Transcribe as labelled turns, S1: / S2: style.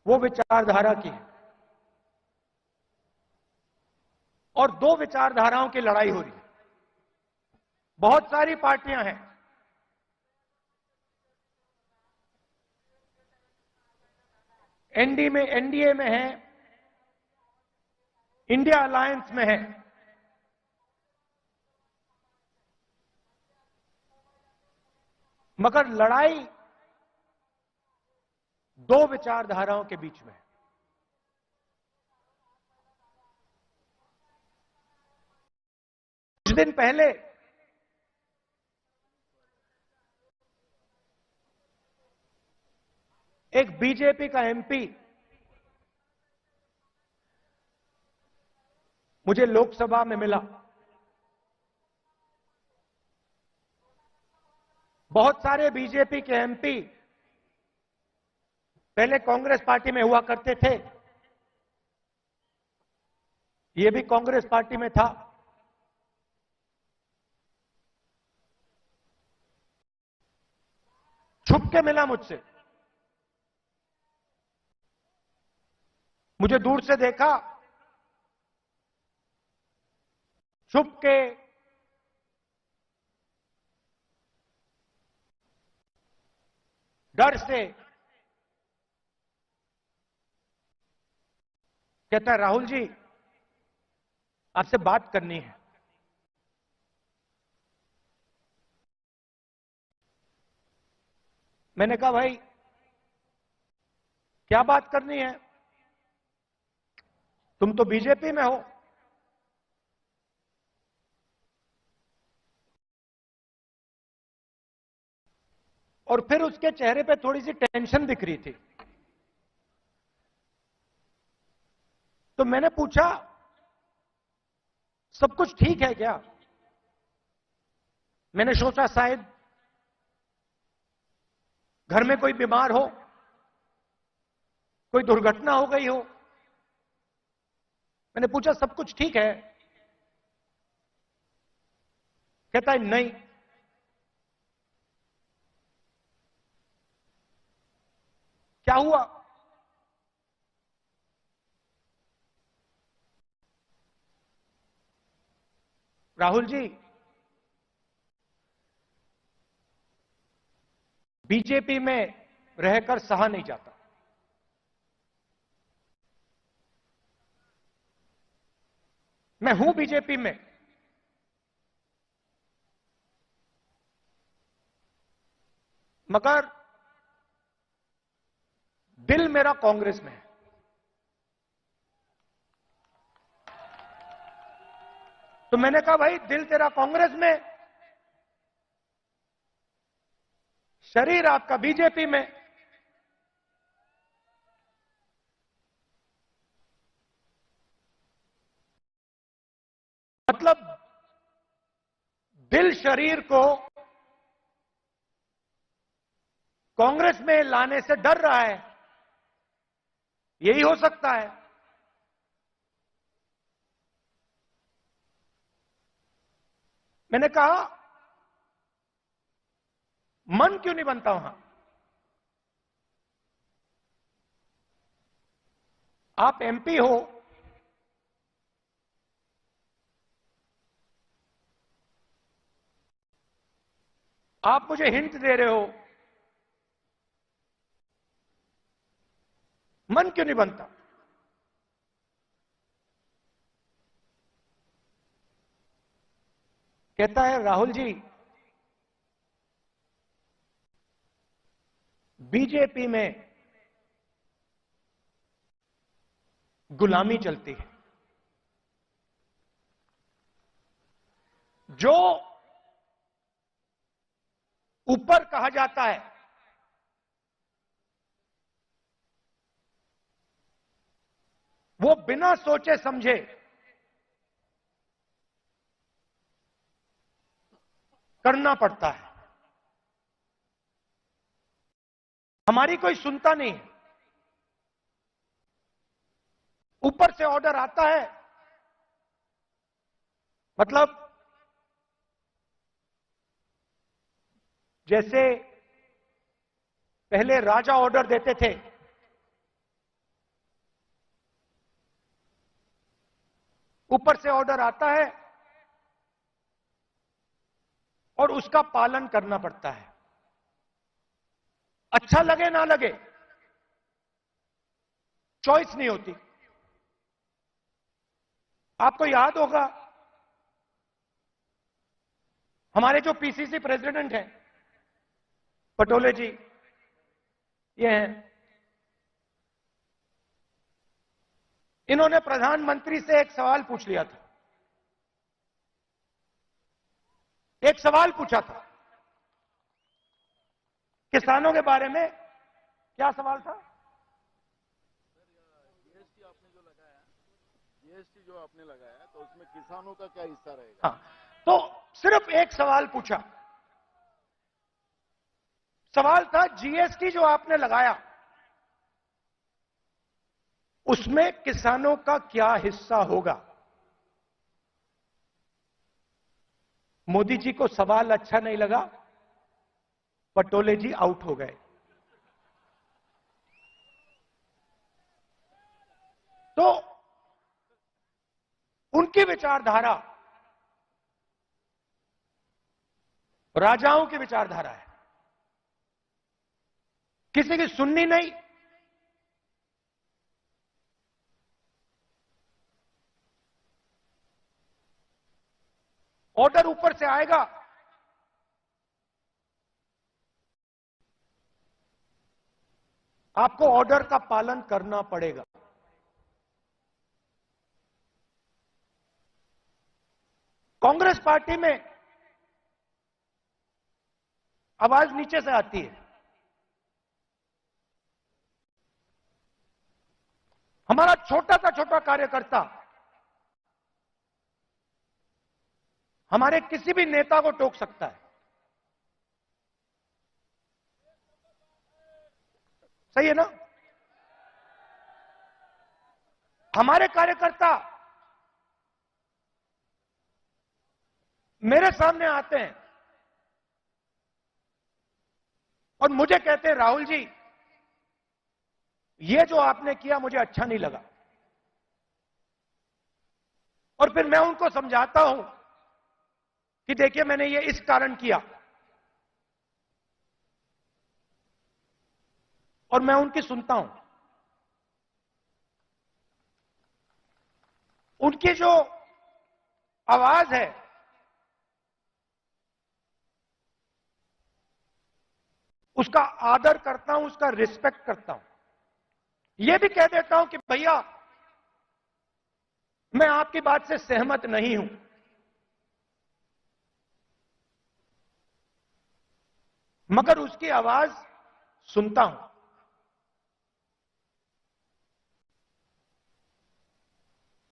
S1: वो विचारधारा की है और दो विचारधाराओं की लड़ाई हो रही है। बहुत सारी पार्टियां हैं, एनडीए में है, इंडिया अलायंस में है, मगर लड़ाई दो विचारधाराओं के बीच में है। कुछ दिन पहले एक बीजेपी का एमपी मुझे लोकसभा में मिला। बहुत सारे बीजेपी के एमपी पहले कांग्रेस पार्टी में हुआ करते थे, ये भी कांग्रेस पार्टी में था। छुप के मिला मुझसे, मुझे दूर से देखा, छुप के डर से कहता है, राहुल जी आपसे बात करनी है। मैंने कहा भाई क्या बात करनी है, तुम तो बीजेपी में हो। और फिर उसके चेहरे पे थोड़ी सी टेंशन दिख रही थी। तो मैंने पूछा सब कुछ ठीक है क्या? मैंने सोचा शायद घर में कोई बीमार हो, कोई दुर्घटना हो गई हो। मैंने पूछा सब कुछ ठीक है? कहता है नहीं। क्या हुआ? राहुल जी बीजेपी में रहकर सहा नहीं जाता। मैं हूं बीजेपी में, मगर दिल मेरा कांग्रेस में है। तो मैंने कहा भाई दिल तेरा कांग्रेस में, शरीर आपका बीजेपी में। मतलब दिल शरीर को कांग्रेस में लाने से डर रहा है, यही हो सकता है। मैंने कहा मन क्यों नहीं बनता वहां? आप एमपी हो, आप मुझे हिंट दे रहे हो, मन क्यों नहीं बनता? कहता है राहुल जी बीजेपी में गुलामी चलती है। जो ऊपर कहा जाता है वो बिना सोचे समझे करना पड़ता है। हमारी कोई सुनता नहीं है, ऊपर से ऑर्डर आता है, मतलब जैसे पहले राजा ऑर्डर देते थे ऊपर से ऑर्डर आता है और उसका पालन करना पड़ता है, अच्छा लगे ना लगे, चॉइस नहीं होती। आपको याद होगा हमारे जो पीसीसी प्रेसिडेंट हैं पटोले जी, ये हैं, इन्होंने प्रधानमंत्री से एक सवाल पूछ लिया था, एक सवाल पूछा था किसानों के बारे में। क्या सवाल था?
S2: जीएसटी जो आपने लगाया तो उसमें किसानों का क्या हिस्सा रहेगा?
S1: हाँ, तो सिर्फ एक सवाल पूछा। सवाल था जीएसटी जो आपने लगाया उसमें किसानों का क्या हिस्सा होगा। मोदी जी को सवाल अच्छा नहीं लगा, पटोले जी आउट हो गए। तो उनकी विचारधारा राजाओं की विचारधारा है, किसी की सुननी नहीं। ऑर्डर ऊपर से आएगा, आपको ऑर्डर का पालन करना पड़ेगा। कांग्रेस पार्टी में आवाज नीचे से आती है। हमारा छोटा सा छोटा कार्यकर्ता हमारे किसी भी नेता को टोक सकता है, सही है ना? हमारे कार्यकर्ता मेरे सामने आते हैं और मुझे कहते हैं राहुल जी ये जो आपने किया मुझे अच्छा नहीं लगा, और फिर मैं उनको समझाता हूं कि देखिए मैंने ये इस कारण किया, और मैं उनकी सुनता हूं। उनकी जो आवाज है उसका आदर करता हूं, उसका रिस्पेक्ट करता हूं। यह भी कह देता हूं कि भैया मैं आपकी बात से सहमत नहीं हूं, मगर उसकी आवाज सुनता हूं।